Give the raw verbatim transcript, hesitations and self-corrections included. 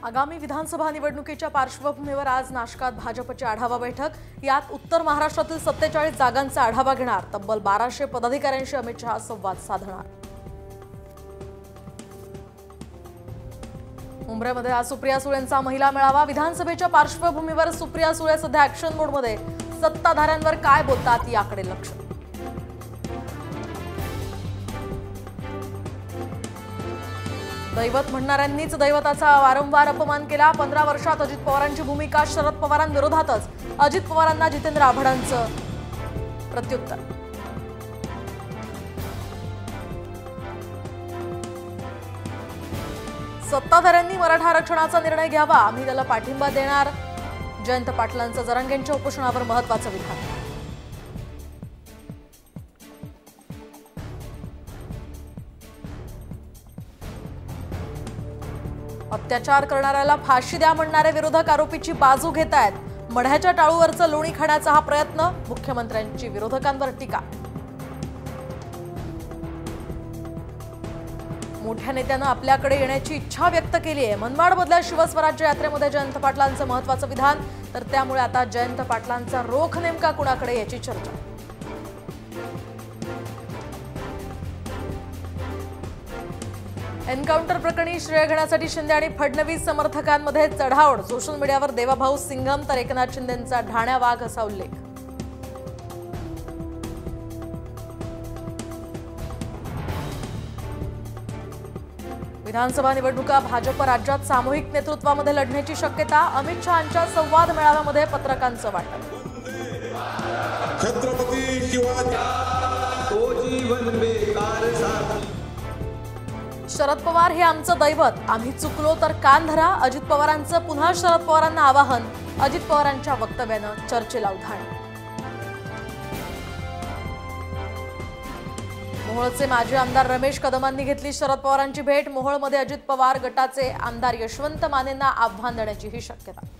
आगामी विधानसभा निवडणुकीच्या पार्श्वभूमीवर आज नाशकात भाजपची आढावा बैठक। यात उत्तर महाराष्ट्रातील सत्तेचाळीस जागांचा आढावा घेणार। तब्बल बाराशे पदाधिकाऱ्यांशी अमित शहा संवाद साधणार। मुंबईमध्ये आज सुप्रिया सुळेंचा महिला मेळावा। विधानसभेच्या पार्श्वभूमीवर सुप्रिया सुळे सध्या ऍक्शन मोडमध्ये। सत्ताधाऱ्यांवर काय बोलतात याकडे लक्ष। दैवत म्हणणाऱ्यांनीच दैवताचा वारंवार अपमान केला। पंधरा वर्षात अजित पवारांची भूमिका शरद पवारांविरोधातच। अजित पवारांना जितेंद्र आव्हाडांचं प्रत्युत्तर। सत्ताधाऱ्यांनी मराठा आरक्षणाचा निर्णय घ्यावा, आम्ही त्याला पाठिंबा देणार। जयंत पाटलांचं जरांगेंच्या उपोषणावर महत्त्वाचं विधान। अत्याचार करणाऱ्याला फाशी द्या म्हणणारे विरोधक आरोपीची बाजू घेत आहेत। मढ्याच्या टाळूवरचं लोणी खाण्याचा हा प्रयत्न। मुख्यमंत्र्यांची विरोधकांवर टीका। मोठ्या नेत्यानं आपल्याकडे येण्याची इच्छा व्यक्त केली आहे। मनमाडमधल्या शिवस्वराज्य यात्रेमध्ये जयंत पाटलांचं महत्त्वाचं विधान। तर त्यामुळे आता जयंत पाटलांचा रोख नेमका कुणाकडे याची चर्चा। एन्काउंटर प्रकरणी श्रेय घेण्यासाठी शिंदे आणि फडणवीस समर्थकांमध्ये चढाओढ। सोशल मीडियावर देवाभाऊ सिंघम तर एकनाथ शिंदेंचा ढाण्या वाघ असा उल्लेख। विधानसभा निवडणुका भाजप राज्यात सामूहिक नेतृत्वामध्ये लढण्याची शक्यता। अमित शहांच्या संवाद मेळाव्यामध्ये पत्रकांचं वाटप। छत्रपती शिवाजी तो जीवन बेकार साथी। शरद पवार हे आमचं दैवत, आम्ही चुकलो तर कान धरा। अजित पवारांचं पुन्हा शरद पवारांना आवाहन। अजित पवारांच्या वक्तव्यानं चर्चेला उधाण। मोहोळचे माजी आमदार रमेश कदमांनी घेतली शरद पवारांची भेट। मोहोळमध्ये अजित पवार गटाचे आमदार यशवंत मानेंना आव्हान देण्याचीही शक्यता।